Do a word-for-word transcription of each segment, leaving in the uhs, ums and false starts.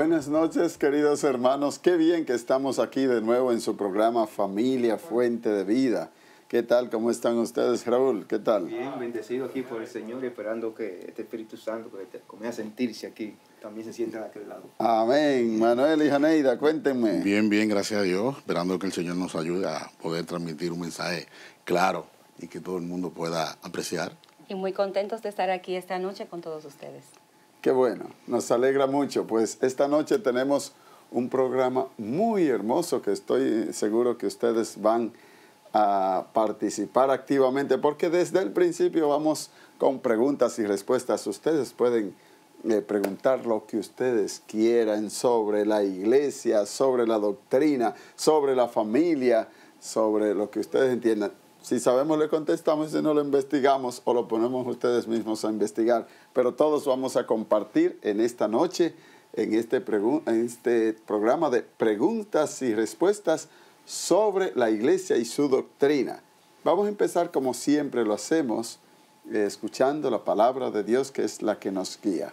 Buenas noches, queridos hermanos. Qué bien que estamos aquí de nuevo en su programa Familia Fuente de Vida. ¿Qué tal? ¿Cómo están ustedes, Raúl? ¿Qué tal? Bien, bendecido aquí por el Señor y esperando que este Espíritu Santo que comience a sentirse aquí, también se sienta de aquel lado. Amén. Manuel y Janeida, cuéntenme. Bien, bien, gracias a Dios, esperando que el Señor nos ayude a poder transmitir un mensaje claro y que todo el mundo pueda apreciar. Y muy contentos de estar aquí esta noche con todos ustedes. Qué bueno, nos alegra mucho. Pues esta noche tenemos un programa muy hermoso que estoy seguro que ustedes van a participar activamente, porque desde el principio vamos con preguntas y respuestas. Ustedes pueden eh, preguntar lo que ustedes quieran sobre la iglesia, sobre la doctrina, sobre la familia, sobre lo que ustedes entiendan. Si sabemos, le contestamos, si no, lo investigamos o lo ponemos ustedes mismos a investigar. Pero todos vamos a compartir en esta noche, en este, en este programa de preguntas y respuestas sobre la iglesia y su doctrina. Vamos a empezar como siempre lo hacemos, eh, escuchando la palabra de Dios, que es la que nos guía.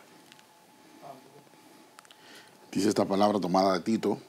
Dice esta palabra tomada de Tito: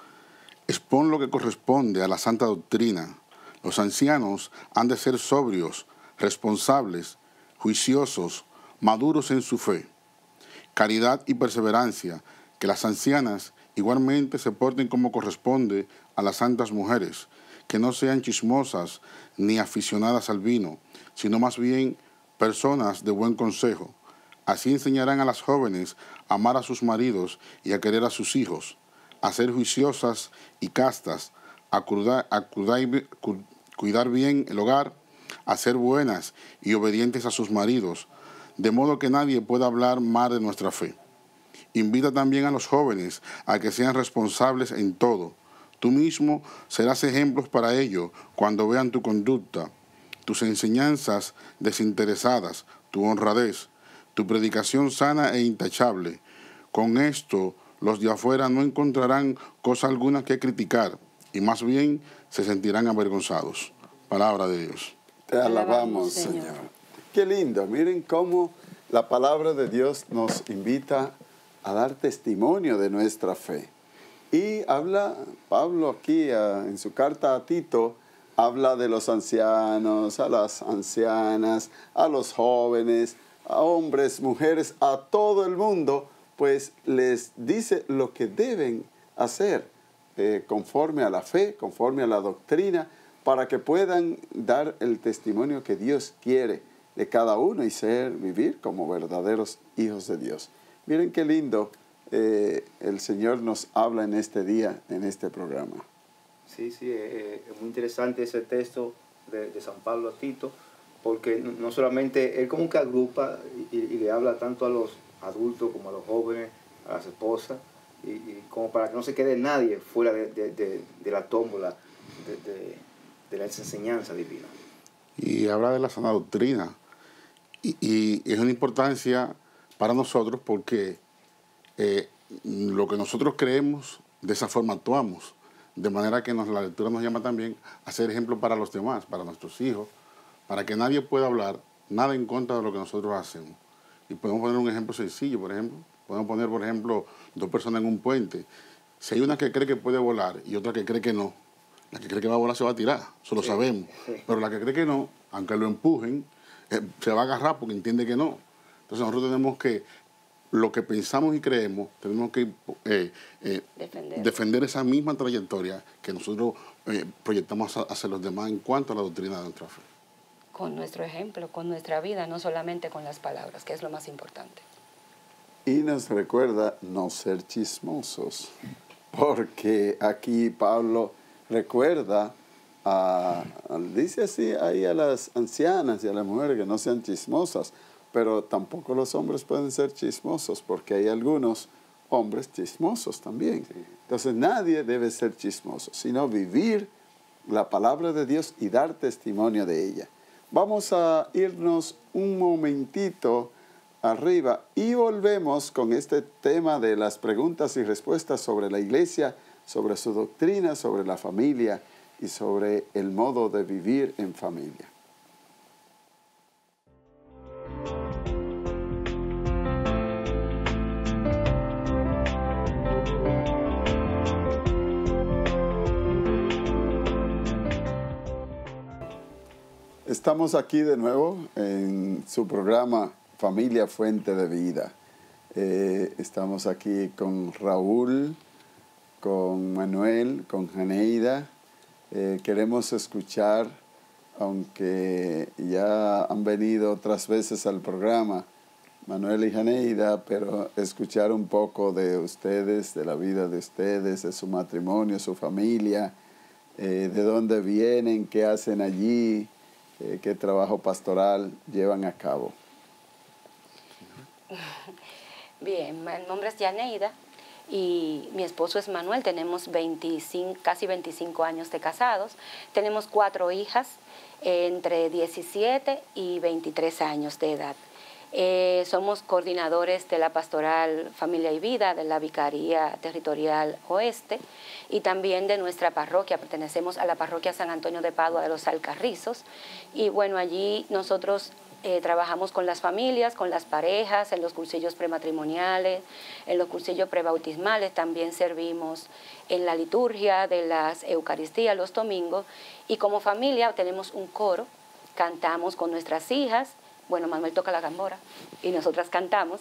expon lo que corresponde a la santa doctrina. Los ancianos han de ser sobrios, responsables, juiciosos, maduros en su fe. Caridad y perseverancia, que las ancianas igualmente se porten como corresponde a las santas mujeres, que no sean chismosas ni aficionadas al vino, sino más bien personas de buen consejo. Así enseñarán a las jóvenes a amar a sus maridos y a querer a sus hijos, a ser juiciosas y castas, a, cuidar, a cuidar, cuidar bien el hogar, a ser buenas y obedientes a sus maridos, de modo que nadie pueda hablar mal de nuestra fe. Invita también a los jóvenes a que sean responsables en todo. Tú mismo serás ejemplos para ello cuando vean tu conducta, tus enseñanzas desinteresadas, tu honradez, tu predicación sana e intachable. Con esto, los de afuera no encontrarán cosa alguna que criticar y más bien se sentirán avergonzados. Palabra de Dios. Te alabamos, Señor. Señor. Qué lindo. Miren cómo la palabra de Dios nos invita a dar testimonio de nuestra fe. Y habla, Pablo aquí en su carta a Tito, habla de los ancianos, a las ancianas, a los jóvenes, a hombres, mujeres, a todo el mundo, pues les dice lo que deben hacer eh, conforme a la fe, conforme a la doctrina, para que puedan dar el testimonio que Dios quiere de cada uno y ser, vivir como verdaderos hijos de Dios. Miren qué lindo eh, el Señor nos habla en este día, en este programa. Sí, sí, eh, es muy interesante ese texto de, de San Pablo a Tito, porque no solamente él como que agrupa y, y le habla tanto a los adultos como a los jóvenes, a las esposas, y, y como para que no se quede nadie fuera de, de, de, de la tómbola de, de, de la enseñanza divina. Y habla de la sana doctrina, y, y es una importancia para nosotros porque eh, lo que nosotros creemos, de esa forma actuamos, de manera que nos, la lectura nos llama también a ser ejemplo para los demás, para nuestros hijos, para que nadie pueda hablar nada en contra de lo que nosotros hacemos. Y podemos poner un ejemplo sencillo, por ejemplo, podemos poner, por ejemplo, dos personas en un puente. Si hay una que cree que puede volar y otra que cree que no, la que cree que va a volar se va a tirar, eso lo sí, sabemos. Sí. Pero la que cree que no, aunque lo empujen, eh, se va a agarrar porque entiende que no. Entonces nosotros tenemos que, lo que pensamos y creemos, tenemos que eh, eh, defender. defender esa misma trayectoria que nosotros eh, proyectamos hacia los demás en cuanto a la doctrina de nuestra fe. Con nuestro ejemplo, con nuestra vida, no solamente con las palabras, que es lo más importante. Y nos recuerda no ser chismosos, porque aquí Pablo recuerda, a, a, dice así ahí a las ancianas y a las mujeres que no sean chismosas, pero tampoco los hombres pueden ser chismosos, porque hay algunos hombres chismosos también. Entonces nadie debe ser chismoso, sino vivir la palabra de Dios y dar testimonio de ella. Vamos a irnos un momentito arriba y volvemos con este tema de las preguntas y respuestas sobre la iglesia, sobre su doctrina, sobre la familia y sobre el modo de vivir en familia. Estamos aquí de nuevo en su programa Familia Fuente de Vida. Eh, estamos aquí con Raúl, con Manuel, con Janeida. Eh, queremos escuchar, aunque ya han venido otras veces al programa, Manuel y Janeida, pero escuchar un poco de ustedes, de la vida de ustedes, de su matrimonio, su familia, eh, de dónde vienen, qué hacen allí, eh, qué trabajo pastoral llevan a cabo. Bien, mi nombre es Janeida y mi esposo es Manuel. Tenemos veinticinco, casi veinticinco años de casados. Tenemos cuatro hijas eh, entre diecisiete y veintitrés años de edad. Eh, somos coordinadores de la Pastoral Familia y Vida de la Vicaría Territorial Oeste y también de nuestra parroquia. Pertenecemos a la parroquia San Antonio de Padua de los Alcarrizos y bueno, allí nosotros eh, trabajamos con las familias, con las parejas, en los cursillos prematrimoniales, en los cursillos prebautismales, también servimos en la liturgia de las Eucaristías los domingos y como familia tenemos un coro, cantamos con nuestras hijas. Bueno, Manuel toca la tambora y nosotras cantamos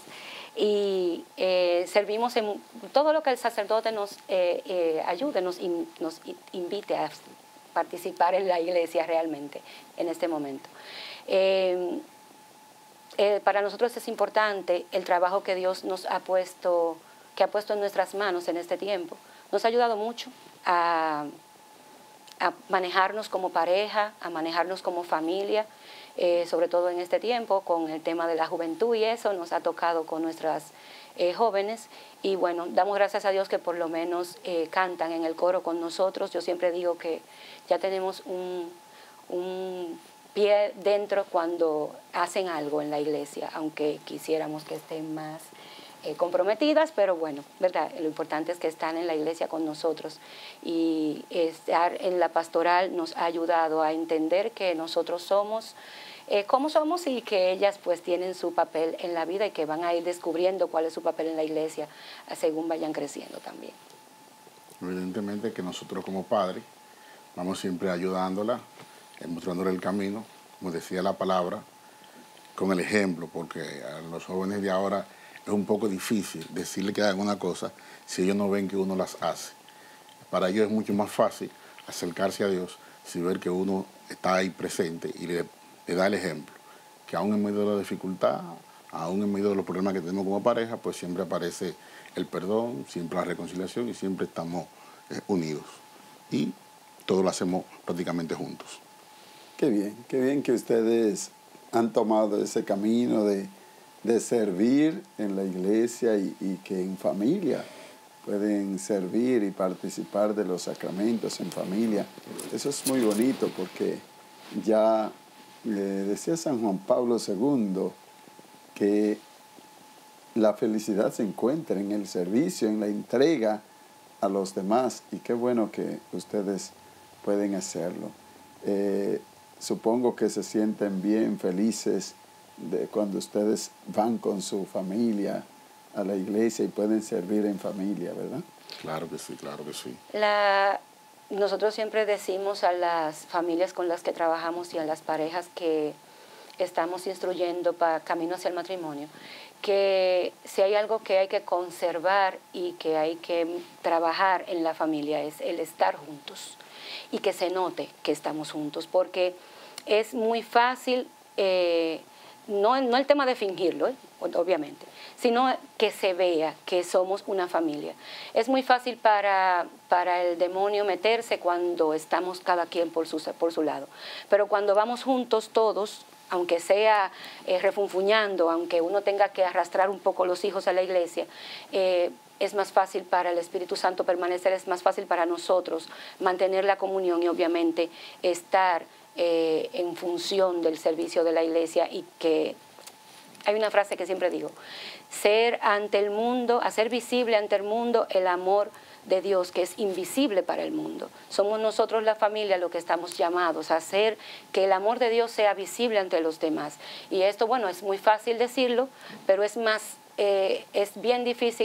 y eh, servimos en todo lo que el sacerdote nos eh, eh, ayude, nos, in, nos invite a participar en la iglesia realmente en este momento. Eh, eh, para nosotros es importante el trabajo que Dios nos ha puesto, que ha puesto en nuestras manos en este tiempo. Nos ha ayudado mucho a, a manejarnos como pareja, a manejarnos como familia. Eh, sobre todo en este tiempo, con el tema de la juventud y eso nos ha tocado con nuestras eh, jóvenes y bueno, damos gracias a Dios que por lo menos eh, cantan en el coro con nosotros. Yo siempre digo que ya tenemos un, un pie dentro cuando hacen algo en la iglesia, aunque quisiéramos que estén más eh, comprometidas, pero bueno, ¿verdad? Lo importante es que están en la iglesia con nosotros y estar en la pastoral nos ha ayudado a entender que nosotros somos Eh, cómo somos y que ellas pues tienen su papel en la vida y que van a ir descubriendo cuál es su papel en la iglesia según vayan creciendo también. Evidentemente que nosotros como padres vamos siempre ayudándola, eh, mostrándole el camino, como decía la palabra, con el ejemplo, porque a los jóvenes de ahora es un poco difícil decirle que hagan una cosa si ellos no ven que uno las hace. Para ellos es mucho más fácil acercarse a Dios si ver que uno está ahí presente y le le da el ejemplo, que aún en medio de la dificultad, aún en medio de los problemas que tenemos como pareja, pues siempre aparece el perdón, siempre la reconciliación y siempre estamos eh, unidos. Y todo lo hacemos prácticamente juntos. Qué bien, qué bien que ustedes han tomado ese camino de, de servir en la iglesia y, y que en familia pueden servir y participar de los sacramentos en familia. Eso es muy bonito porque ya Eh, decía San Juan Pablo segundo que la felicidad se encuentra en el servicio, en la entrega a los demás y qué bueno que ustedes pueden hacerlo. Eh, supongo que se sienten bien felices de cuando ustedes van con su familia a la iglesia y pueden servir en familia, ¿verdad? Claro que sí, claro que sí. La... Nosotros siempre decimos a las familias con las que trabajamos y a las parejas que estamos instruyendo para camino hacia el matrimonio, que si hay algo que hay que conservar y que hay que trabajar en la familia es el estar juntos y que se note que estamos juntos, porque es muy fácil, eh, no, no el tema de fingirlo, ¿eh? Obviamente, sino que se vea que somos una familia. Es muy fácil para, para el demonio meterse cuando estamos cada quien por su, por su lado, pero cuando vamos juntos todos, aunque sea eh, refunfuñando, aunque uno tenga que arrastrar un poco los hijos a la iglesia, eh, es más fácil para el Espíritu Santo permanecer, es más fácil para nosotros mantener la comunión y obviamente estar eh, en función del servicio de la iglesia y que hay una frase que siempre digo, ser ante el mundo, hacer visible ante el mundo el amor de Dios que es invisible para el mundo. Somos nosotros la familia lo que estamos llamados a hacer que el amor de Dios sea visible ante los demás. Y esto, bueno, es muy fácil decirlo, pero es más, eh, es bien difícil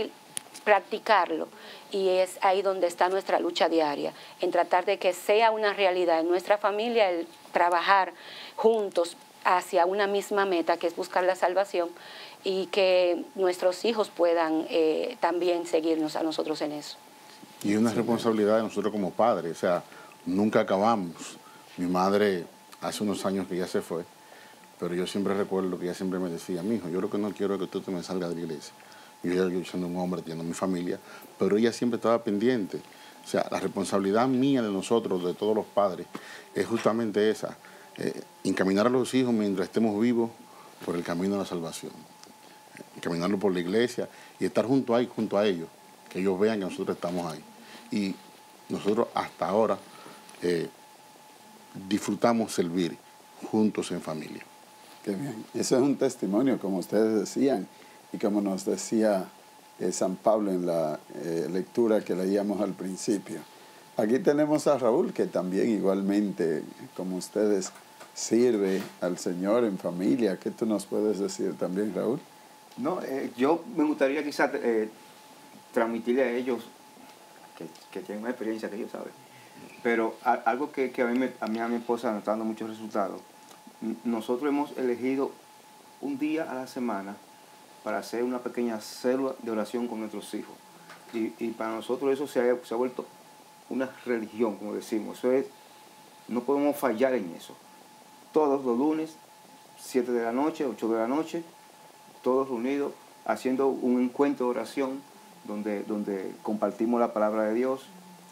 practicarlo. Y es ahí donde está nuestra lucha diaria, en tratar de que sea una realidad en nuestra familia el trabajar juntos hacia una misma meta, que es buscar la salvación, y que nuestros hijos puedan eh, también seguirnos a nosotros en eso. Y una responsabilidad de nosotros como padres, o sea, nunca acabamos. Mi madre, hace unos años que ya se fue, pero yo siempre recuerdo que ella siempre me decía, mijo, yo lo que no quiero es que tú te me salgas de la iglesia. Yo ya yo siendo un hombre, teniendo mi familia, pero ella siempre estaba pendiente. O sea, la responsabilidad mía de nosotros, de todos los padres, es justamente esa, eh, encaminar a los hijos mientras estemos vivos por el camino de la salvación. Encaminarlo por la iglesia y estar junto a, junto a ellos, que ellos vean que nosotros estamos ahí. Y nosotros hasta ahora eh, disfrutamos servir juntos en familia. Qué bien. Eso es un testimonio, como ustedes decían, y como nos decía eh, San Pablo en la eh, lectura que leíamos al principio. Aquí tenemos a Raúl, que también igualmente, como ustedes, sirve al Señor en familia. ¿Qué tú nos puedes decir también, Raúl? No, eh, yo me gustaría quizás eh, transmitirle a ellos, que, que tienen una experiencia que ellos saben, pero a, algo que, que a, mí me, a mí a mi esposa nos está dando muchos resultados. Nosotros hemos elegido un día a la semana para hacer una pequeña célula de oración con nuestros hijos. Y, y para nosotros eso se ha, se ha vuelto una religión, como decimos. Eso es, no podemos fallar en eso. Todos los lunes, siete de la noche, ocho de la noche, todos reunidos, haciendo un encuentro de oración donde, donde compartimos la palabra de Dios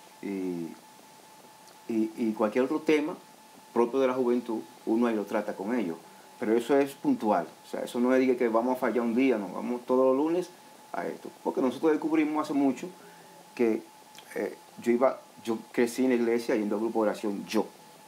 y, y, y cualquier otro tema propio de la juventud, uno ahí lo trata con ellos. Pero eso es puntual, o sea, eso no es que vamos a fallar un día, no, vamos todos los lunes a esto. Porque nosotros descubrimos hace mucho que eh, yo iba, yo crecí en la iglesia yendo al grupo de oración yo.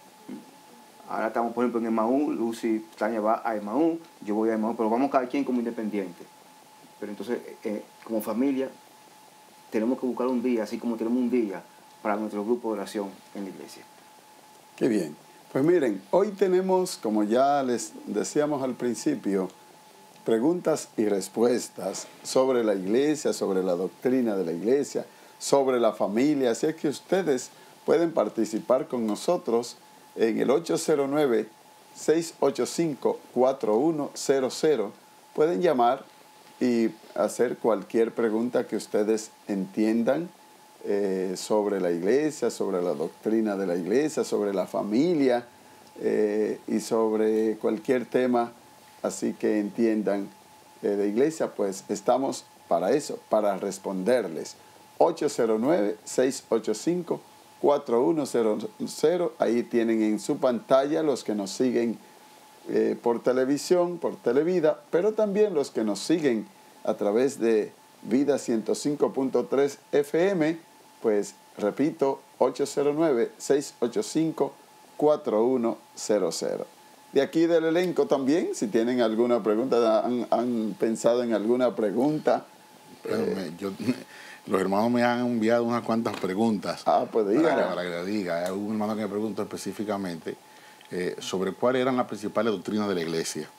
Ahora estamos, por ejemplo, en Emaú, Lucy, Tania va a Emaú, yo voy a Emaú, pero vamos cada quien como independiente. Pero entonces, eh, como familia, tenemos que buscar un día, así como tenemos un día para nuestro grupo de oración en la iglesia. Qué bien. Pues miren, hoy tenemos, como ya les decíamos al principio, preguntas y respuestas sobre la iglesia, sobre la doctrina de la iglesia, sobre la familia. Así es que ustedes pueden participar con nosotros en el ocho cero nueve, seis ocho cinco, cuatro uno cero cero. Pueden llamar y hacer cualquier pregunta que ustedes entiendan eh, sobre la iglesia, sobre la doctrina de la iglesia, sobre la familia eh, y sobre cualquier tema así que entiendan eh, de iglesia. Pues estamos para eso, para responderles. ocho cero nueve, seis ocho cinco, cuatro uno cero cero. Ahí tienen en su pantalla los que nos siguen eh, por televisión, por Televida, pero también los que nos siguen a través de Vida ciento cinco punto tres F M, pues repito, ocho cero nueve, seis ocho cinco, cuatro uno cero cero. De aquí del elenco también, si tienen alguna pregunta, han, han pensado en alguna pregunta. Pero eh, me, yo, los hermanos me han enviado unas cuantas preguntas. Ah, pues diga. Para, para que le diga. Hubo un hermano que me preguntó específicamente eh, sobre cuáles eran las principales doctrinas de la iglesia.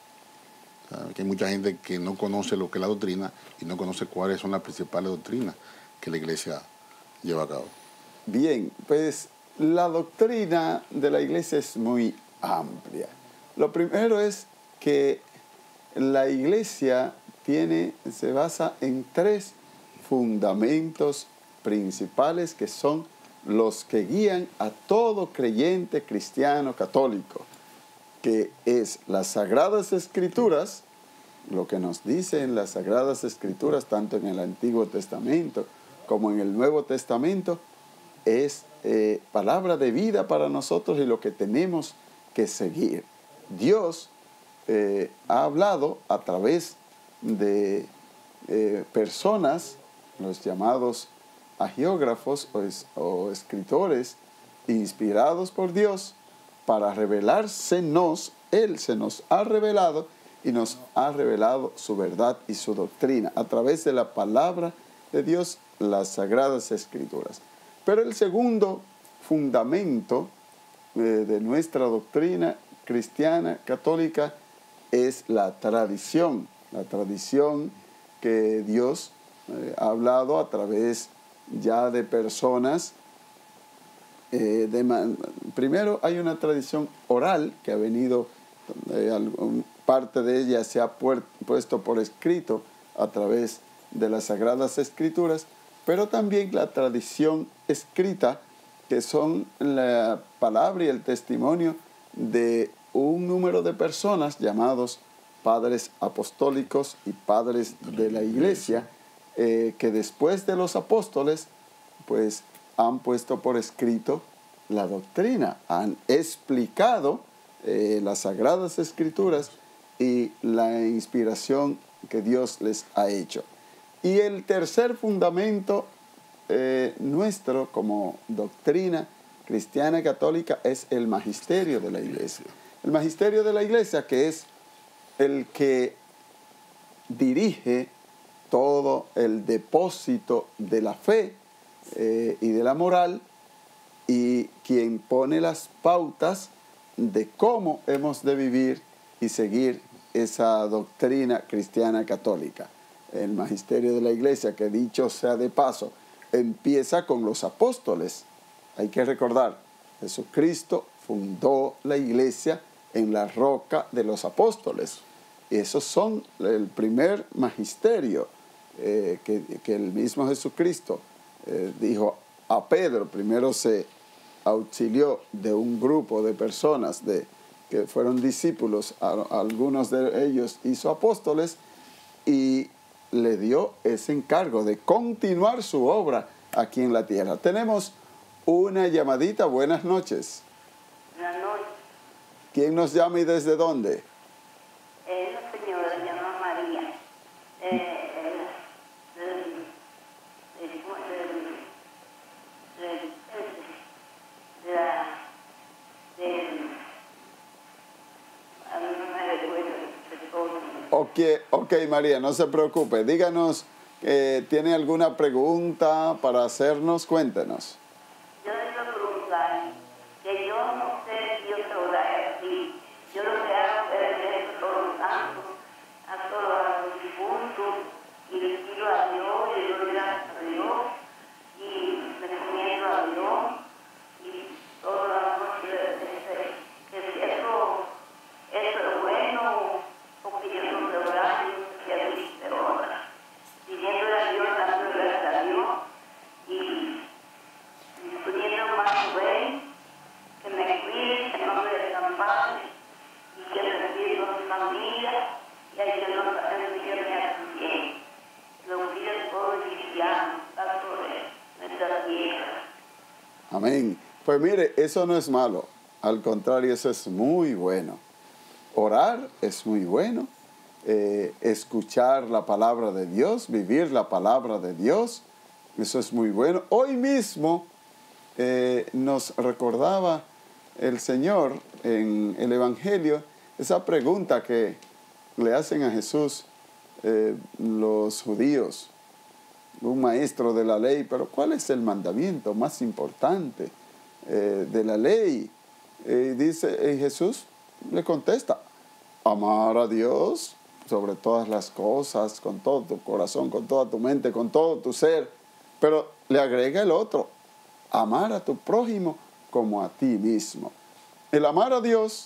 O sea, que hay mucha gente que no conoce lo que es la doctrina y no conoce cuáles son las principales doctrinas que la iglesia lleva a cabo. Bien, pues la doctrina de la iglesia es muy amplia. Lo primero es que la iglesia tiene, se basa en tres fundamentos principales que son los que guían a todo creyente cristiano católico, que es las Sagradas Escrituras, lo que nos dicen las Sagradas Escrituras, tanto en el Antiguo Testamento como en el Nuevo Testamento, es eh, palabra de vida para nosotros y lo que tenemos que seguir. Dios eh, ha hablado a través de eh, personas, los llamados agiógrafos o, es, o escritores inspirados por Dios para revelársenos. Él se nos ha revelado y nos ha revelado su verdad y su doctrina a través de la palabra de Dios, las Sagradas Escrituras. Pero el segundo fundamento eh, de nuestra doctrina cristiana católica es la tradición, la tradición que Dios eh, hablado a través ya de personas. Eh, de man, primero hay una tradición oral que ha venido, eh, algún, parte de ella se ha puer, puesto por escrito a través de las Sagradas Escrituras, pero también la tradición escrita, que son la palabra y el testimonio de un número de personas llamados padres apostólicos y padres de la iglesia, eh, que después de los apóstoles, pues han puesto por escrito la doctrina, han explicado eh, las Sagradas Escrituras y la inspiración que Dios les ha hecho. Y el tercer fundamento eh, nuestro como doctrina cristiana católica es el magisterio de la iglesia. El magisterio de la iglesia, que es el que dirige todo el depósito de la fe eh, y de la moral, y quien pone las pautas de cómo hemos de vivir y seguir esa doctrina cristiana católica. El magisterio de la iglesia, que dicho sea de paso, empieza con los apóstoles. Hay que recordar, Jesucristo fundó la iglesia en la roca de los apóstoles. Esos son el primer magisterio eh, que, que el mismo Jesucristo eh, dijo a Pedro. Primero se auxilió de un grupo de personas de, que fueron discípulos, a, a algunos de ellos hizo apóstoles, y le dio ese encargo de continuar su obra aquí en la tierra. Tenemos una llamadita. Buenas noches. Buenas noches. ¿Quién nos llama y desde dónde? Eh, una señora se llama María. Eh, eh, del, del, del, del, de la, del, a mí no me recuerdo de todo. Ok, ok, María, no se preocupe. Díganos, eh, ¿tiene alguna pregunta para hacernos? Cuéntenos. Yo le quiero preguntar que yo no sé si yo te lo daré así. Yo lo que hago es leer todos los santos, a todos los difuntos, y le pido a Dios, y le doy gracias a Dios, y me encomiendo a Dios, y todas las noches, que si eso, eso es bueno, porque yo no sé orar, yo no sé qué orar, pidiéndole a Dios, dándole gracias a Dios, y pidiendo más rey, que me cuide, que no me desampare, y que me cuide con mi familia, y hay que no bendiciones a su bien. Lo cuide todo el cristiano, tanto de nuestra tierra. Amén. Pues mire, eso no es malo. Al contrario, eso es muy bueno. Orar es muy bueno. Eh, escuchar la palabra de Dios, vivir la palabra de Dios, eso es muy bueno. Hoy mismo eh, nos recordaba el Señor en el Evangelio esa pregunta que le hacen a Jesús eh, los judíos, un maestro de la ley, pero ¿cuál es el mandamiento más importante eh, de la ley? Eh, dice, eh, Jesús le contesta, amar a Dios sobre todas las cosas, con todo tu corazón, con toda tu mente, con todo tu ser, pero le agrega el otro, amar a tu prójimo como a ti mismo. El amar a Dios,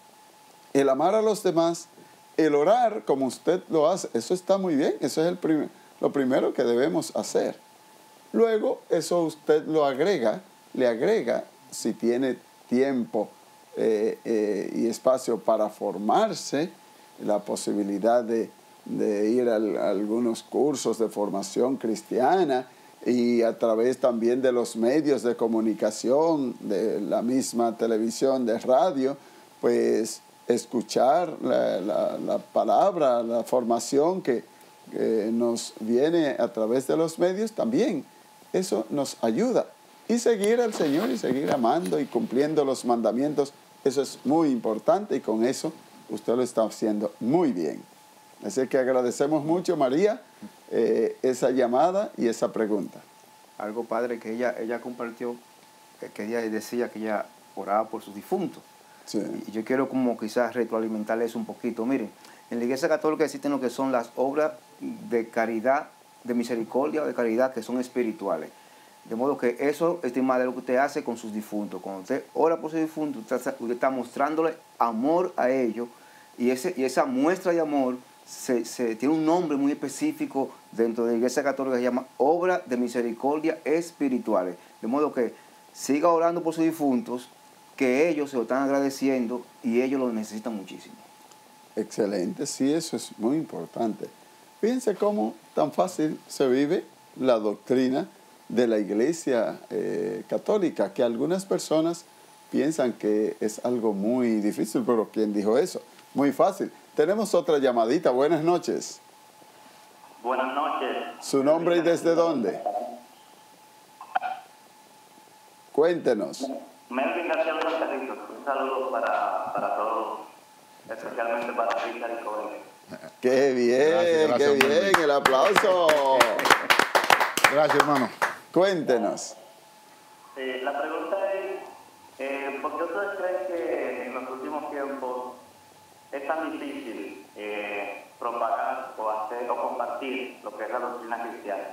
el amar a los demás, el orar como usted lo hace, eso está muy bien, eso es el primer, lo primero que debemos hacer. Luego, eso usted lo agrega, le agrega, si tiene tiempo eh, eh, y espacio para formarse, la posibilidad de, de ir a, a algunos cursos de formación cristiana, y a través también de los medios de comunicación, de la misma televisión, de radio, pues escuchar la, la, la palabra, la formación que, que nos viene a través de los medios también. Eso nos ayuda. Y seguir al Señor y seguir amando y cumpliendo los mandamientos, eso es muy importante, y con eso usted lo está haciendo muy bien. Así que agradecemos mucho, María, eh, esa llamada y esa pregunta. Algo, padre, que ella, ella compartió, que ella decía que ella oraba por sus difuntos. Sí. Y yo quiero como quizás retroalimentarle eso un poquito. Miren, en la Iglesia Católica existen lo que son las obras de caridad de misericordia o de caridad que son espirituales. De modo que eso, estimada, es lo que usted hace con sus difuntos. Cuando usted ora por sus difuntos, usted está, usted está mostrándole amor a ellos, y, ese, y esa muestra de amor se, se, tiene un nombre muy específico dentro de la Iglesia Católica que se llama obra de misericordia espirituales. De modo que siga orando por sus difuntos, que ellos se lo están agradeciendo y ellos lo necesitan muchísimo. Excelente, sí, eso es muy importante. Fíjense cómo tan fácil se vive la doctrina de la Iglesia eh, Católica, que algunas personas piensan que es algo muy difícil, pero ¿quién dijo eso? Muy fácil. Tenemos otra llamadita. Buenas noches. Buenas noches. ¿Su nombre y desde dónde? Cuéntenos. Melvin García de los Cerritos. Un saludo para, para todos, especialmente para Richard y Coelho. ¡Qué bien! Gracias, gracias, ¡Qué bien! Melvin. ¡El aplauso! Gracias, hermano. Cuéntenos. Eh, la pregunta es, eh, ¿por qué ustedes creen que en los últimos tiempos es tan difícil eh, propagar o hacer o compartir lo que es la doctrina cristiana?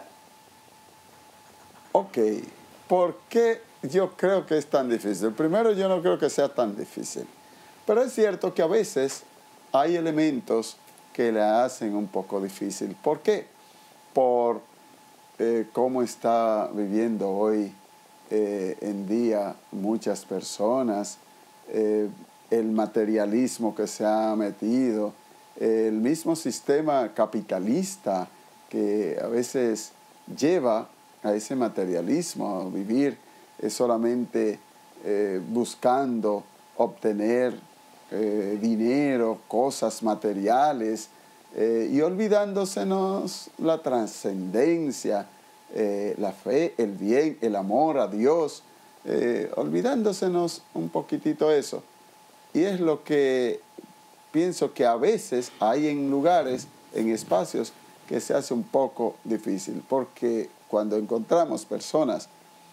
Ok, ¿por qué yo creo que es tan difícil? Primero, yo no creo que sea tan difícil, pero es cierto que a veces hay elementos que la hacen un poco difícil. ¿Por qué? Por eh, cómo está viviendo hoy eh, en día muchas personas, eh, el materialismo que se ha metido, el mismo sistema capitalista que a veces lleva a ese materialismo, a vivir eh, solamente eh, buscando obtener eh, dinero, cosas materiales, eh, y olvidándosenos la trascendencia, eh, la fe, el bien, el amor a Dios, eh, olvidándosenos un poquitito eso. Y es lo que pienso que a veces hay en lugares, en espacios, que se hace un poco difícil, porque cuando encontramos personas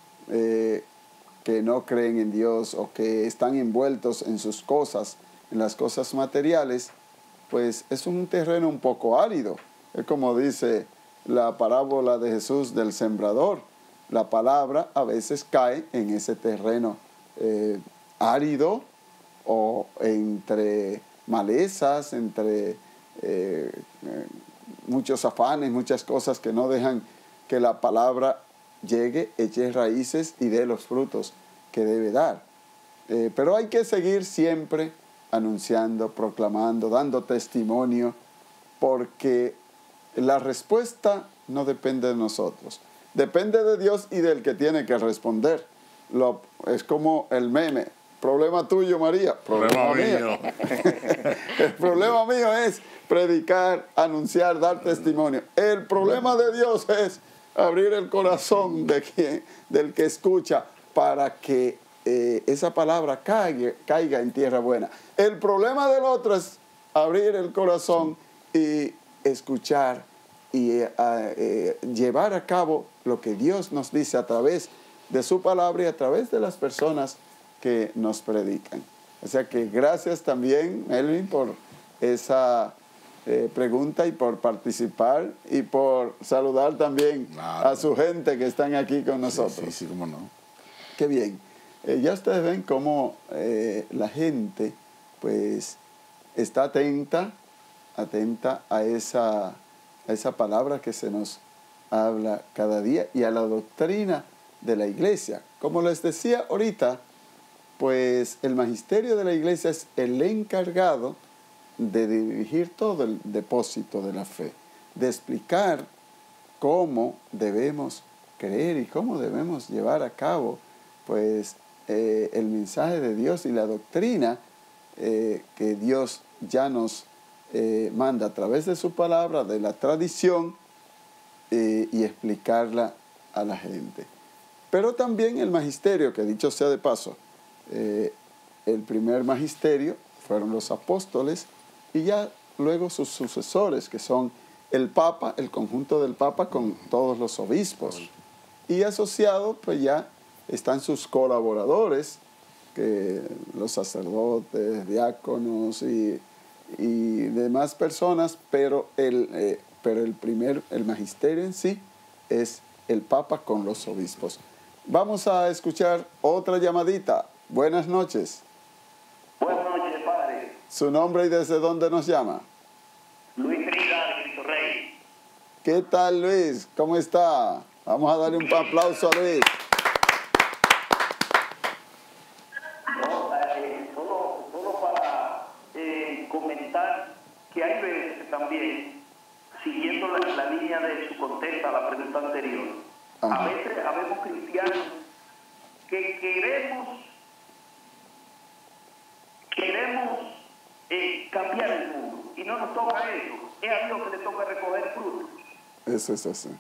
eh, que no creen en Dios o que están envueltos en sus cosas, en las cosas materiales, pues es un terreno un poco árido. Es como dice la parábola de Jesús del sembrador. La palabra a veces cae en ese terreno eh, árido, o entre malezas, entre eh, eh, muchos afanes, muchas cosas que no dejan que la palabra llegue, eche raíces y dé los frutos que debe dar. Eh, pero hay que seguir siempre anunciando, proclamando, dando testimonio, porque la respuesta no depende de nosotros. Depende de Dios y del que tiene que responder. Lo, es como el meme. Problema tuyo, María. Problema, Problema mío. El problema mío es predicar, anunciar, dar testimonio. El problema de Dios es abrir el corazón de quien, del que escucha para que eh, esa palabra caiga, caiga en tierra buena. El problema del otro es abrir el corazón y escuchar y eh, eh, llevar a cabo lo que Dios nos dice a través de su palabra y a través de las personas que nos predican. O sea que gracias también, Melvin, por esa eh, pregunta y por participar y por saludar también Claro. a su gente que están aquí con nosotros. Sí, sí, sí, cómo no. Qué bien. Eh, ya ustedes ven cómo eh, la gente pues está atenta, atenta a esa, a esa palabra que se nos habla cada día y a la doctrina de la iglesia. Como les decía ahorita, pues el magisterio de la iglesia es el encargado de dirigir todo el depósito de la fe, de explicar cómo debemos creer y cómo debemos llevar a cabo pues eh, el mensaje de Dios y la doctrina eh, que Dios ya nos eh, manda a través de su palabra, de la tradición, eh, y explicarla a la gente. Pero también el magisterio, que dicho sea de paso, eh, el primer magisterio fueron los apóstoles y ya luego sus sucesores, que son el Papa, el conjunto del Papa con todos los obispos. Y asociados pues ya están sus colaboradores, que los sacerdotes, diáconos y, y demás personas, pero el, eh, pero el primer, el magisterio en sí es el Papa con los obispos. Vamos a escuchar otra llamadita. Buenas noches. Buenas noches, padre. ¿Su nombre y desde dónde nos llama? Luis Trinidad de Cristo Rey. ¿Qué tal, Luis? ¿Cómo está? Vamos a darle un aplauso a Luis. No, eh, solo, solo para eh, comentar que hay veces también, siguiendo la, la línea de su contesta a la pregunta anterior, Ajá. a veces habemos cristianos que queremos, queremos eh, cambiar el mundo y no nos toca eso. Es a Dios que le toca recoger frutos. Eso es así.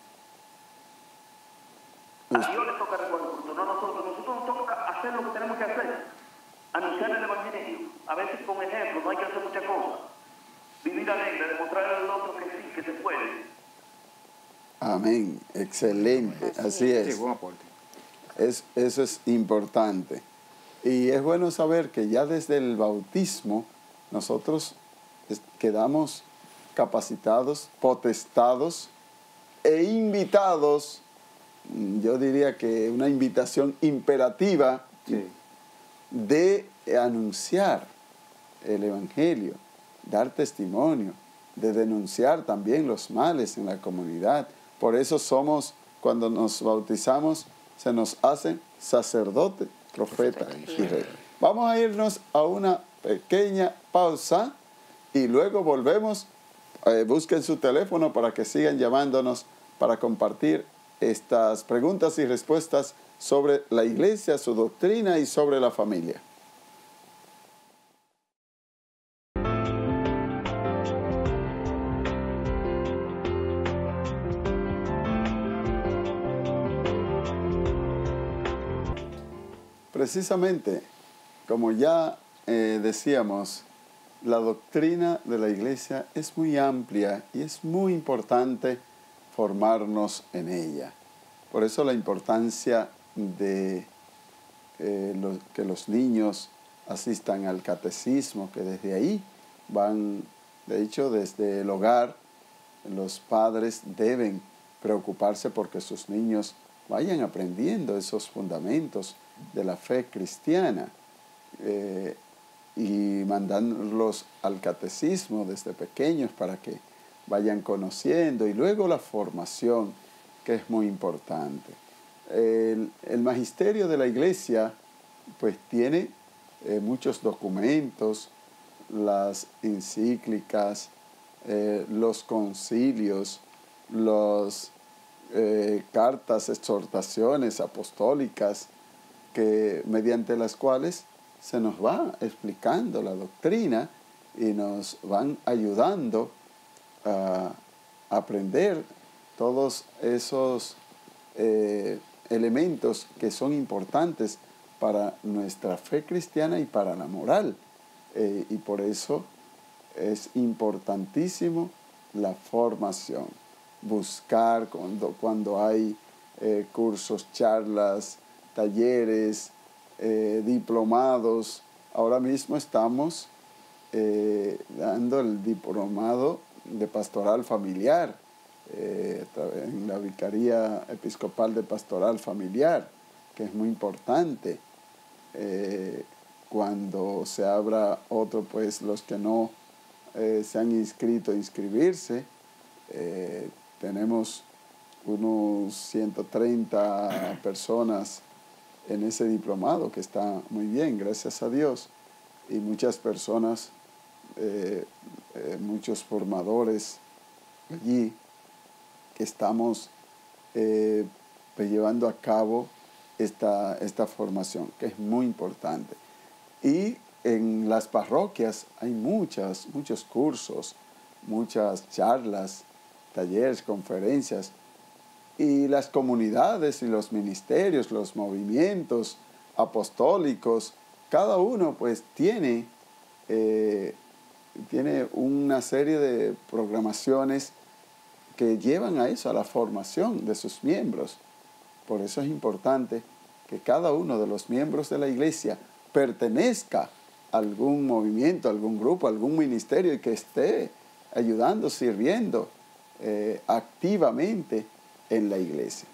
A Dios le toca recoger frutos, no a nosotros. Nosotros nos toca hacer lo que tenemos que hacer. Anunciar el Evangelio. A veces con ejemplo, no hay que hacer muchas cosas. Vivir alegre, demostrarle al otro que sí, que se puede. Amén. Excelente. Así es. Sí, buen aporte. Es, eso es importante. Y es bueno saber que ya desde el bautismo nosotros es- quedamos capacitados, potestados e invitados, mm, yo diría que una invitación imperativa Sí. de anunciar el Evangelio, dar testimonio, de denunciar también los males en la comunidad. Por eso somos, cuando nos bautizamos, se nos hace sacerdote, profeta y rey. Vamos a irnos a una pequeña pausa y luego volvemos. Eh, busquen su teléfono para que sigan llamándonos para compartir estas preguntas y respuestas sobre la iglesia, su doctrina y sobre la familia. Precisamente, como ya eh, decíamos, la doctrina de la iglesia es muy amplia y es muy importante formarnos en ella. Por eso la importancia de eh, lo- que los niños asistan al catecismo, que desde ahí van, de hecho, desde el hogar, los padres deben preocuparse porque sus niños vayan aprendiendo esos fundamentos de la fe cristiana eh, y mandarlos al catecismo desde pequeños para que vayan conociendo, y luego la formación, que es muy importante. El, el magisterio de la iglesia pues tiene eh, muchos documentos, las encíclicas, eh, los concilios, las eh, cartas, exhortaciones apostólicas, que, mediante las cuales se nos va explicando la doctrina y nos van ayudando a aprender todos esos eh, elementos que son importantes para nuestra fe cristiana y para la moral. Eh, y por eso es importantísimo la formación. Buscar cuando, cuando hay eh, cursos, charlas, talleres, eh, diplomados. Ahora mismo estamos eh, dando el diplomado de pastoral familiar eh, en la Vicaría Episcopal de Pastoral Familiar, que es muy importante. Eh, cuando se abra otro, pues los que no eh, se han inscrito, inscribirse. Eh, tenemos unos ciento treinta personas en ese diplomado, que está muy bien, gracias a Dios, y muchas personas, eh, eh, muchos formadores allí que estamos eh, pues, llevando a cabo esta, esta formación, que es muy importante. Y en las parroquias hay muchas, muchos cursos, muchas charlas, talleres, conferencias, y las comunidades y los ministerios, los movimientos apostólicos, cada uno pues tiene, eh, tiene una serie de programaciones que llevan a eso, a la formación de sus miembros. Por eso es importante que cada uno de los miembros de la iglesia pertenezca a algún movimiento, a algún grupo, a algún ministerio, y que esté ayudando, sirviendo eh, activamente en la iglesia.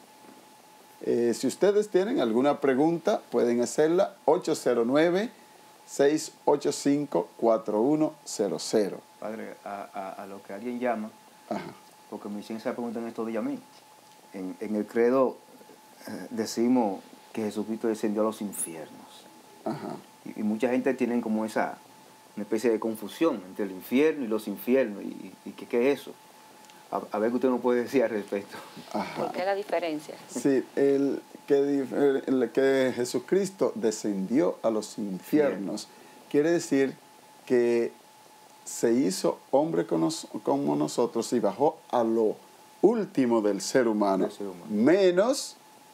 Eh, si ustedes tienen alguna pregunta, pueden hacerla ocho cero nueve, seis ocho cinco, cuatro uno cero cero. Padre, a, a, a lo que alguien llama, Ajá. porque me hicieron esa pregunta en estos días a mí. En, en el credo eh, decimos que Jesucristo descendió a los infiernos. Ajá. Y, y mucha gente tiene como esa una especie de confusión entre el infierno y los infiernos. ¿Y, y, y qué, qué es eso? A, a ver qué usted nos puede decir al respecto. Ajá. ¿Por qué la diferencia? Sí, el que, el que Jesucristo descendió a los infiernos quiere decir que se hizo hombre como nosotros y bajó a lo último del ser humano, Del ser humano. menos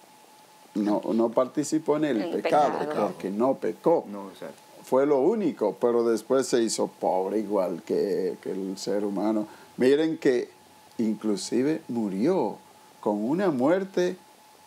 no, no participó en el, El pecado, pecado. porque no pecó. No, exacto. Fue lo único, pero después se hizo pobre igual que, que el ser humano. Miren que inclusive murió con una muerte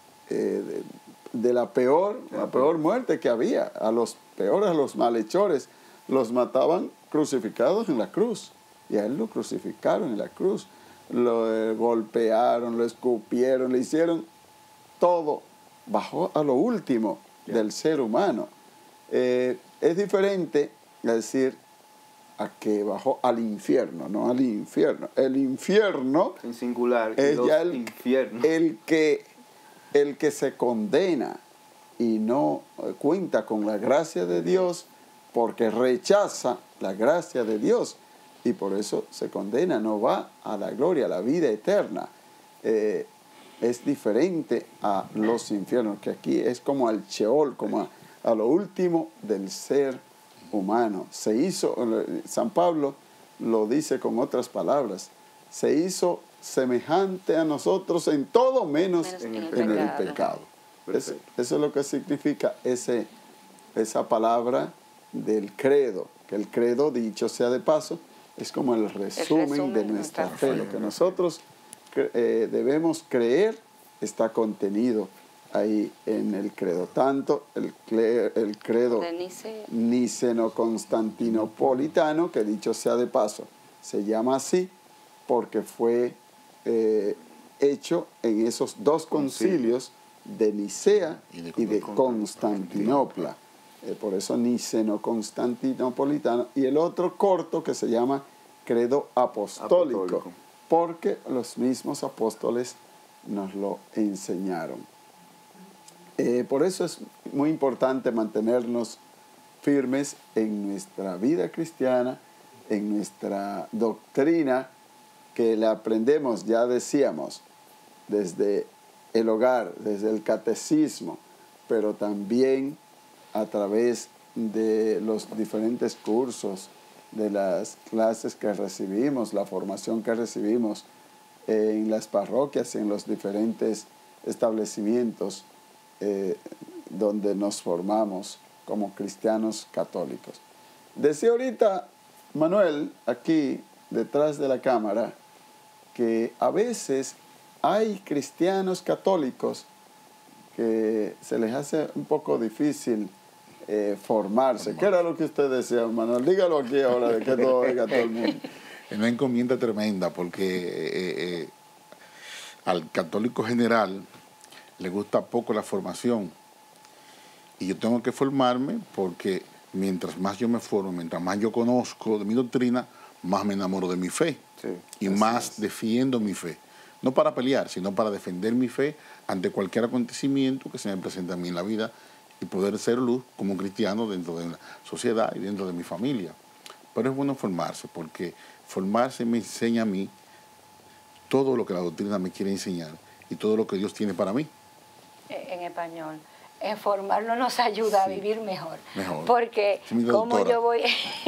eh, de, de la peor, la peor muerte que había. A los peores, a los malhechores, los mataban crucificados en la cruz. Y a él lo crucificaron en la cruz. Lo eh, golpearon, lo escupieron, le hicieron todo. Bajó a lo último Yeah. del ser humano. Eh, es diferente, es decir, a que bajó al infierno, no al infierno. El infierno En singular, y es los ya el, infiernos. el, que, el que se condena y no eh, cuenta con la gracia de Dios porque rechaza la gracia de Dios y por eso se condena, no va a la gloria, a la vida eterna. Eh, es diferente a los infiernos, que aquí es como al Sheol, como a, a lo último del ser humano. Se hizo, San Pablo lo dice con otras palabras, se hizo semejante a nosotros en todo menos, Menos en, en el, el en el pecado. pecado. Eso, Perfecto. eso es lo que significa ese, esa palabra del credo, que el credo, dicho sea de paso, es como el resumen, resumen de de nuestra nuestra fe. fe. Lo que nosotros eh, debemos creer está contenido ahí en el credo. Tanto el, cle- el credo De Nicea. niceno-constantinopolitano, que dicho sea de paso, se llama así porque fue eh, hecho en esos dos concilios de Nicea Y de y de Constantinopla. Eh, por eso niceno-constantinopolitano. Y el otro corto que se llama credo apostólico, Apostólico. porque los mismos apóstoles nos lo enseñaron. Eh, por eso es muy importante mantenernos firmes en nuestra vida cristiana, en nuestra doctrina, que la aprendemos, ya decíamos, desde el hogar, desde el catecismo, pero también a través de los diferentes cursos, de las clases que recibimos, la formación que recibimos en las parroquias y en los diferentes establecimientos eh, donde nos formamos como cristianos católicos. Decía ahorita Manuel, aquí detrás de la cámara, que a veces hay cristianos católicos que se les hace un poco difícil eh, formarse. ¿Qué era lo que usted decía, Manuel? Dígalo aquí ahora, de que todo oiga todo el mundo. Es una encomienda tremenda porque eh, eh, al católico general le gusta poco la formación. Y yo tengo que formarme porque mientras más yo me formo, mientras más yo conozco de mi doctrina, más me enamoro de mi fe. Sí, y así más es. defiendo mi fe. No para pelear, sino para defender mi fe ante cualquier acontecimiento que se me presente a mí en la vida y poder ser luz como cristiano dentro de la sociedad y dentro de mi familia. Pero es bueno formarse porque formarse me enseña a mí todo lo que la doctrina me quiere enseñar y todo lo que Dios tiene para mí. En español. En formarlo nos ayuda Sí. a vivir mejor. Mejor. Porque Sí, mi cómo doctora. yo voy...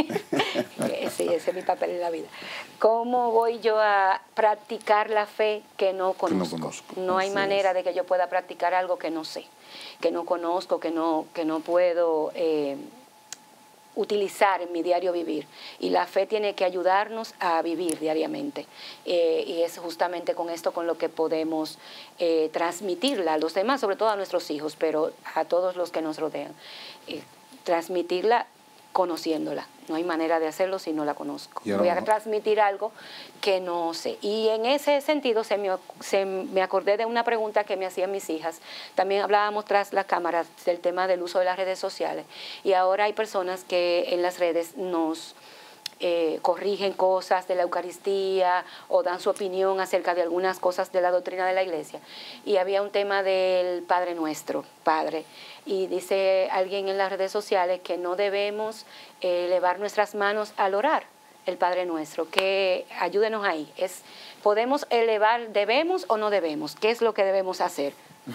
sí, ese es mi papel en la vida. ¿Cómo voy yo a practicar la fe que no conozco? conozco. No hay Así manera es. de que yo pueda practicar algo que no sé, que no conozco, que no, que no puedo eh, utilizar en mi diario vivir. Y la fe tiene que ayudarnos a vivir diariamente. Eh, y es justamente con esto con lo que podemos eh, transmitirla a los demás, sobre todo a nuestros hijos, pero a todos los que nos rodean. Eh, transmitirla conociéndola. No hay manera de hacerlo si no la conozco. Y ahora Voy a vamos- transmitir algo que no sé. Y en ese sentido se me, se me acordé de una pregunta que me hacían mis hijas. También hablábamos tras las cámaras del tema del uso de las redes sociales. Y ahora hay personas que en las redes nos eh, corrigen cosas de la Eucaristía o dan su opinión acerca de algunas cosas de la doctrina de la Iglesia. Y había un tema del Padre Nuestro, Padre. Y dice alguien en las redes sociales que no debemos eh, elevar nuestras manos al orar el Padre Nuestro, que ayúdenos ahí. Es, ¿podemos elevar, debemos o no debemos? ¿Qué es lo que debemos hacer?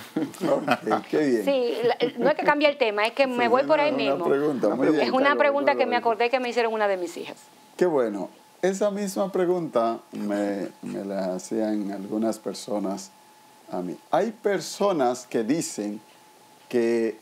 Okay, qué bien. Sí, la- no es que cambie el tema, es que me Sí, voy sí, por no, ahí una mismo. pregunta, muy bien, Es una Carlos, pregunta muy que me bien. acordé que me hicieron una de mis hijas. Qué bueno. Esa misma pregunta me, me la hacían algunas personas a mí. Hay personas que dicen que,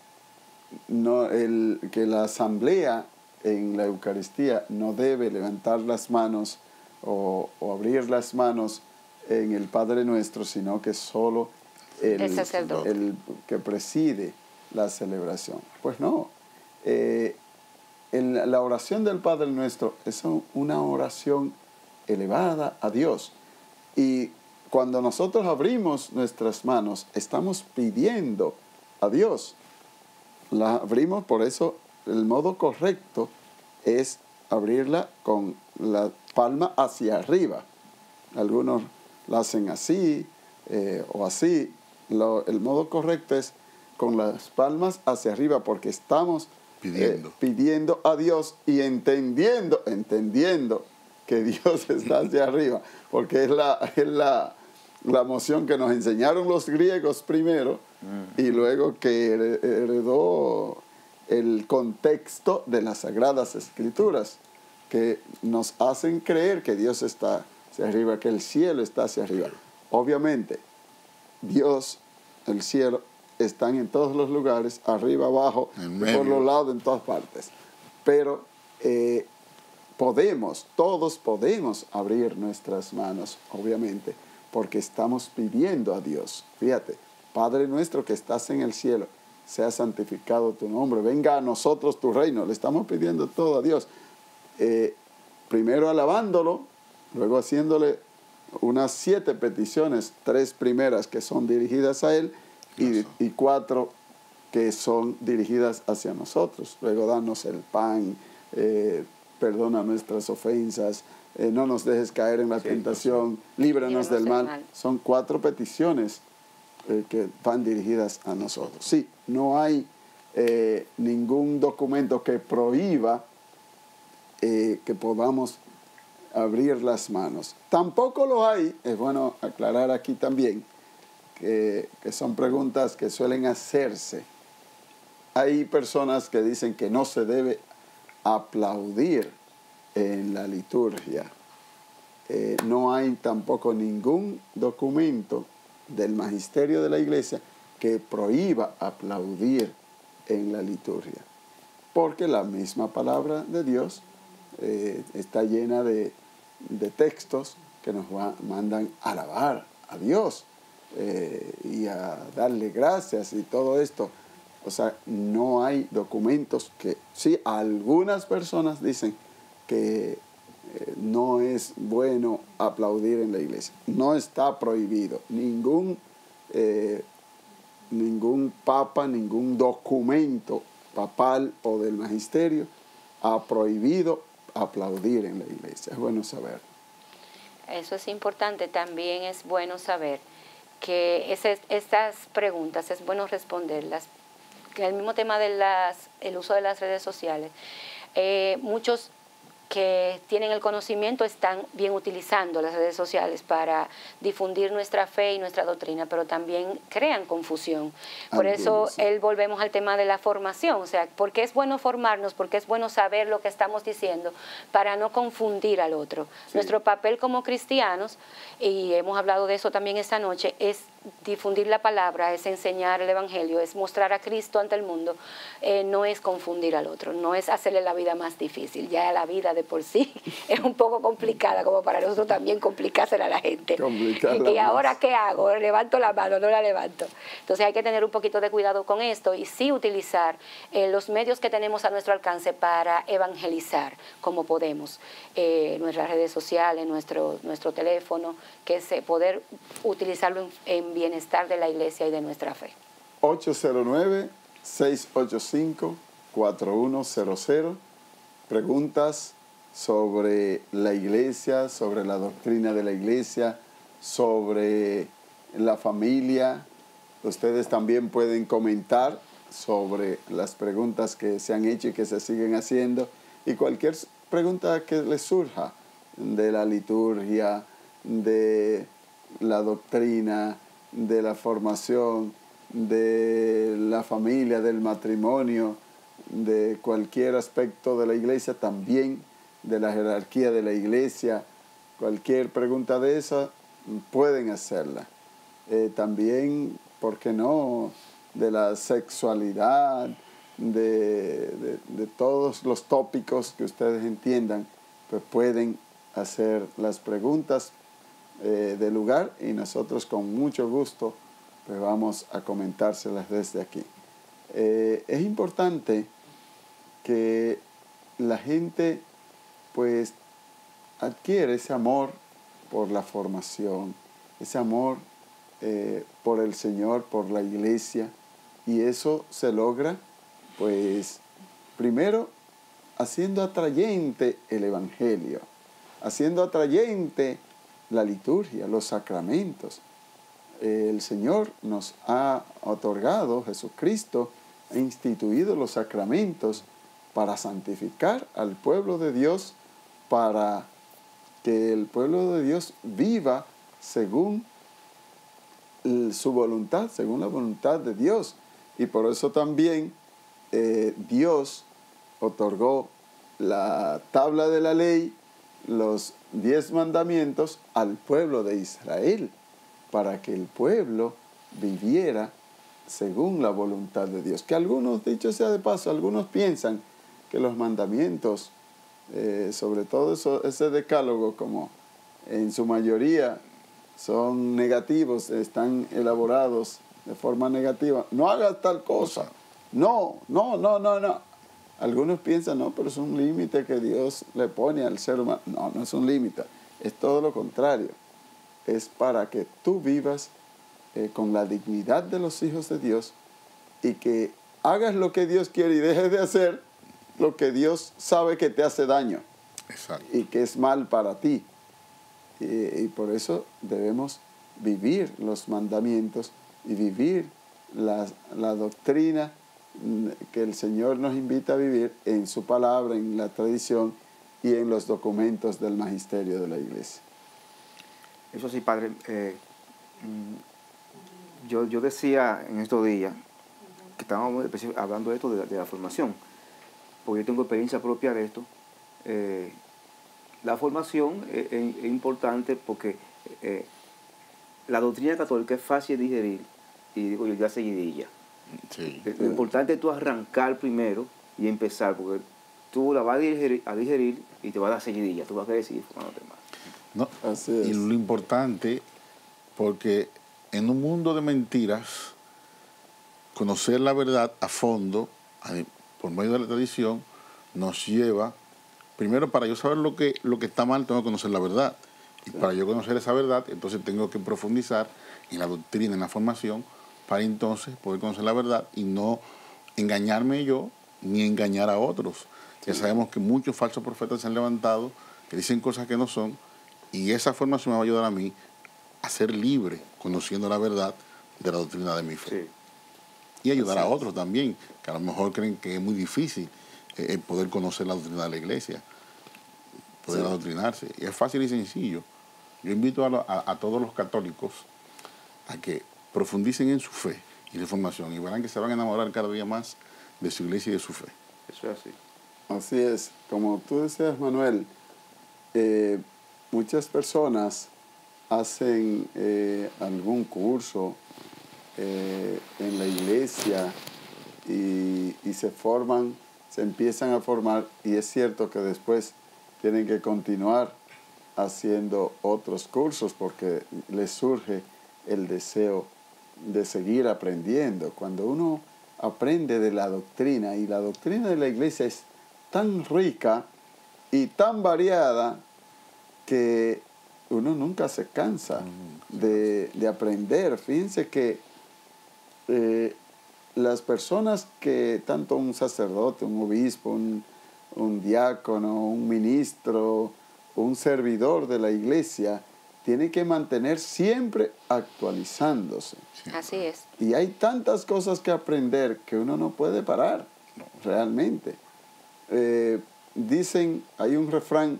no, el, que la asamblea en la Eucaristía no debe levantar las manos o, o abrir las manos en el Padre Nuestro, sino que solo el, El sacerdote. el que preside la celebración. Pues no. Eh, el- la oración del Padre Nuestro es un- una oración elevada a Dios. Y cuando nosotros abrimos nuestras manos, estamos pidiendo a Dios. La abrimos, por eso el modo correcto es abrirla con la palma hacia arriba. Algunos la hacen así eh, o así. Lo- el modo correcto es con las palmas hacia arriba porque estamos Pidiendo. eh, pidiendo a Dios y entendiendo, entendiendo que Dios está hacia arriba, porque es la, es la, la moción que nos enseñaron los griegos primero y luego que here- heredó el contexto de las Sagradas Escrituras, que nos hacen creer que Dios está hacia arriba, que el cielo está hacia arriba. Obviamente, Dios, el cielo, están en todos los lugares, arriba, abajo, En por medio. los lados, en todas partes. Pero eh, podemos, todos podemos abrir nuestras manos, obviamente, porque estamos pidiendo a Dios. Fíjate, Padre nuestro que estás en el cielo, sea santificado tu nombre, venga a nosotros tu reino. Le estamos pidiendo todo a Dios. Eh, primero alabándolo, luego haciéndole unas siete peticiones, tres primeras que son dirigidas a Él y, y cuatro que son dirigidas hacia nosotros. Luego danos el pan, eh, perdona nuestras ofensas, eh, no nos dejes caer en la Sí, tentación, líbranos Líbranos del del mal. mal. Son cuatro peticiones eh, que van dirigidas a nosotros. Sí, no hay eh, ningún documento que prohíba eh, que podamos abrir las manos. Tampoco lo hay, es bueno aclarar aquí también, que, que son preguntas que suelen hacerse. Hay personas que dicen que no se debe aplaudir en la liturgia. Eh, no hay tampoco ningún documento del magisterio de la Iglesia que prohíba aplaudir en la liturgia, porque la misma palabra de Dios eh, está llena de, de textos que nos va- mandan a alabar a Dios eh, y a darle gracias y todo esto. O sea, no hay documentos que, sí, algunas personas dicen que eh, no es bueno aplaudir en la iglesia. No está prohibido. Ningún, eh, ningún papa, ningún documento papal o del magisterio ha prohibido aplaudir en la iglesia. Es bueno saber. Eso es importante. También es bueno saber que ese, estas preguntas es bueno responderlas. Que el mismo tema del el uso de las redes sociales, eh, muchos que tienen el conocimiento están bien utilizando las redes sociales para difundir nuestra fe y nuestra doctrina, pero también crean confusión. Por Algunos, eso sí. él volvemos al tema de la formación, o sea, porque es bueno formarnos, porque es bueno saber lo que estamos diciendo para no confundir al otro. Sí. Nuestro papel como cristianos, y hemos hablado de eso también esta noche, es difundir la palabra, es enseñar el Evangelio, es mostrar a Cristo ante el mundo, eh, no es confundir al otro, no es hacerle la vida más difícil. Ya la vida de por sí es un poco complicada, como para nosotros también complicársela a la gente. Complicarla Y, y ahora, más. ¿qué hago? ¿Levanto la mano? No la levanto. Entonces hay que tener un poquito de cuidado con esto y sí utilizar eh, los medios que tenemos a nuestro alcance para evangelizar como podemos. Eh, nuestras redes sociales, nuestro, nuestro teléfono, que es eh, poder utilizarlo en, en bienestar de la iglesia y de nuestra fe. ocho cero nueve, seis ocho cinco, cuatro uno cero cero. Preguntas sobre la iglesia, sobre la doctrina de la iglesia, sobre la familia. Ustedes también pueden comentar sobre las preguntas que se han hecho y que se siguen haciendo, y cualquier pregunta que les surja de la liturgia, de la doctrina, de la formación, de la familia, del matrimonio, de cualquier aspecto de la iglesia, también de la jerarquía de la iglesia. Cualquier pregunta de esa pueden hacerla. Eh, también, ¿por qué no?, de la sexualidad, de, de, de todos los tópicos que ustedes entiendan, pues pueden hacer las preguntas eh, del lugar, y nosotros con mucho gusto pues vamos a comentárselas desde aquí. Eh, es importante que la gente pues adquiere ese amor por la formación, ese amor eh, por el Señor, por la iglesia, y eso se logra pues primero haciendo atrayente el Evangelio, haciendo atrayente la liturgia, los sacramentos. El Señor nos ha otorgado, Jesucristo ha instituido los sacramentos para santificar al pueblo de Dios, para que el pueblo de Dios viva según su voluntad, según la voluntad de Dios. Y por eso también eh, Dios otorgó la tabla de la ley, los diez mandamientos al pueblo de Israel, para que el pueblo viviera según la voluntad de Dios. Que algunos, dicho sea de paso, algunos piensan que los mandamientos, eh, sobre todo eso, ese decálogo, como en su mayoría son negativos, están elaborados de forma negativa. No hagas tal cosa. No, no, no, no, no. Algunos piensan, no, pero es un límite que Dios le pone al ser humano. No, no es un límite, es todo lo contrario. Es para que tú vivas eh, con la dignidad de los hijos de Dios, y que hagas lo que Dios quiere y dejes de hacer lo que Dios sabe que te hace daño. Exacto. Y que es mal para ti. Y, y por eso debemos vivir los mandamientos y vivir la, la doctrina que el Señor nos invita a vivir en su palabra, en la tradición y en los documentos del magisterio de la iglesia. Eso sí, padre. Eh, yo, yo decía en estos días que estábamos hablando de esto, de, de la formación, porque yo tengo experiencia propia de esto. Eh, la formación es, es, es importante porque eh, la doctrina católica es fácil de digerir, y digo yo, ya seguidilla. Sí. Lo importante es tú arrancar primero y empezar, porque tú la vas a digerir, a digerir y te vas a dar seguidilla, tú vas a querer seguir formándote más. No, así es. Y lo importante, porque en un mundo de mentiras, conocer la verdad a fondo, por medio de la tradición, nos lleva, primero, para yo saber lo que, lo que está mal, tengo que conocer la verdad. Y sí. Para yo conocer esa verdad, entonces tengo que profundizar en la doctrina, en la formación, para entonces poder conocer la verdad y no engañarme yo ni engañar a otros. Sí. Ya sabemos que muchos falsos profetas se han levantado, que dicen cosas que no son, y esa formación me va a ayudar a mí a ser libre, conociendo la verdad de la doctrina de mi fe. Sí. Y ayudar a otros también, que a lo mejor creen que es muy difícil eh, poder conocer la doctrina de la iglesia, poder sí. adoctrinarse. Y es fácil y sencillo. Yo invito a, lo, a, a todos los católicos a que profundicen en su fe y la formación, y verán que se van a enamorar cada día más de su iglesia y de su fe. Eso es así. Así es. Como tú decías, Manuel, eh, muchas personas hacen eh, algún curso eh, en la iglesia y, y se forman, se empiezan a formar, y es cierto que después tienen que continuar haciendo otros cursos porque les surge el deseo de seguir aprendiendo. Cuando uno aprende de la doctrina, y la doctrina de la iglesia es tan rica y tan variada que uno nunca se cansa de, de aprender. Fíjense que eh, las personas que, tanto un sacerdote, un obispo, un, un diácono, un ministro, un servidor de la iglesia, tiene que mantener siempre actualizándose. Así es. Y hay tantas cosas que aprender que uno no puede parar, realmente. Eh, dicen, hay un refrán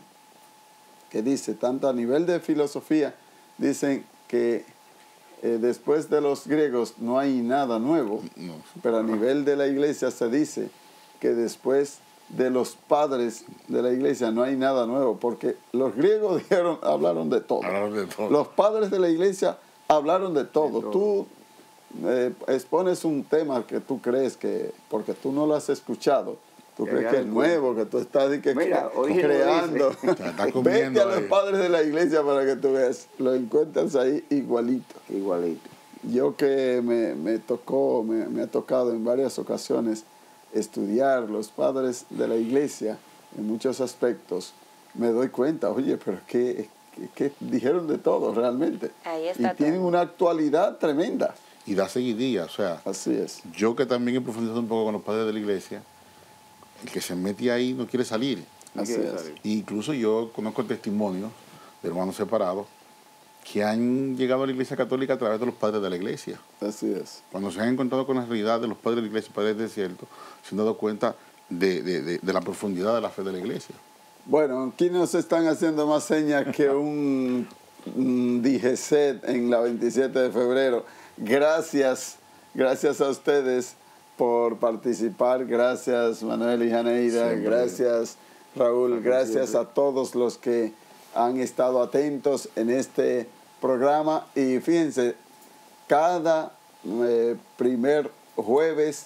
que dice, tanto a nivel de filosofía, dicen que eh, después de los griegos no hay nada nuevo, No. pero a nivel de la iglesia se dice que después de los padres de la iglesia no hay nada nuevo, porque los griegos dijeron, hablaron de todo. Hablaron de todo. Los padres de la iglesia hablaron de todo. De todo. Tú eh, expones un tema que tú crees que, porque tú no lo has escuchado, tú Que crees ya que es lo nuevo, que tú estás de que, Mira, que- oye, lo creando. dice. O sea, está comiendo Vete a los ahí. padres de la iglesia para que tú veas, lo encuentras ahí igualito. Igualito. Yo que me, me tocó, me, me ha tocado en varias ocasiones estudiar los padres de la iglesia en muchos aspectos, me doy cuenta, oye, pero que, que, que dijeron de todo realmente. Ahí está y tienen todo. una actualidad tremenda. Y da seguidilla, o sea, Así es. yo que también he profundizado un poco con los padres de la iglesia, el que se mete ahí no quiere salir. No Así quiere es. salir. Incluso yo conozco testimonios de hermanos separados que han llegado a la iglesia católica a través de los padres de la iglesia. Así es. Cuando se han encontrado con la realidad de los padres de la iglesia, padres del desierto, se han dado cuenta de, de, de, de la profundidad de la fe de la iglesia. Bueno, aquí nos están haciendo más señas que un, un D G C en la veintisiete de febrero. Gracias, gracias a ustedes por participar. Gracias, Manuel y Janeida. Siempre. Gracias, Raúl. Gracias a todos los que han estado atentos en este programa. Y fíjense, cada eh, primer jueves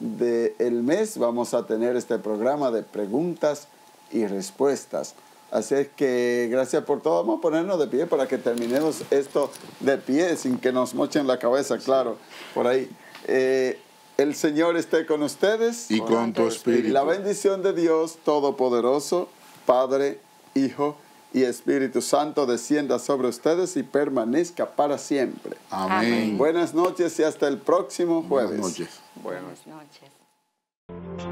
del mes vamos a tener este programa de preguntas y respuestas. Así es que gracias por todo. Vamos a ponernos de pie para que terminemos esto de pie sin que nos mochen la cabeza, claro, por ahí. Eh, el Señor esté con ustedes. Y con tu Y espíritu. la bendición de Dios Todopoderoso, Padre, Hijo y Espíritu Santo descienda sobre ustedes y permanezca para siempre. Amén. Buenas noches y hasta el próximo jueves. Buenas noches. Bueno. Buenas noches.